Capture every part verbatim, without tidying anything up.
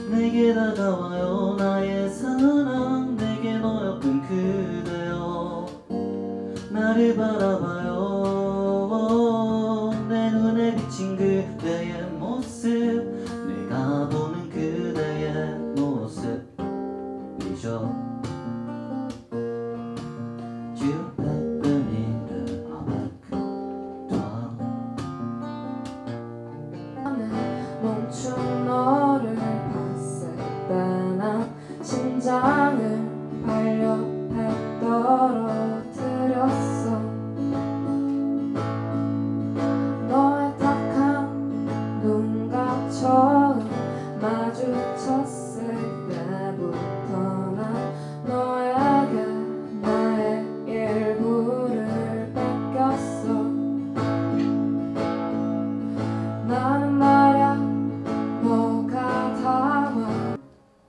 내게 다가와요 나의 사랑, 내게 너였던 그대여. 나를 바라봐요. 내 눈에 비친 그대의 모습, 내가 보는 그대의 모습이죠. 멈춘 너를 봤을 때 난 심장을 발옆에 떨어뜨렸어. 너의 탁한 눈과 처음 마주쳤을 때부터 난 너에게 나의 일부를 뺏겼어. 나는 말야 너가 다와.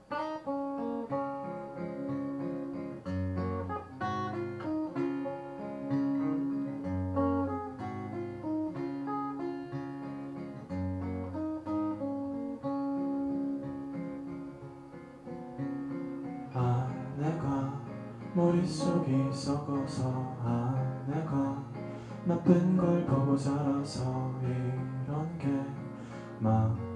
아 내가 머릿속이 썩어서, 아 내가 나쁜 걸 보고 자라서 이런 게 막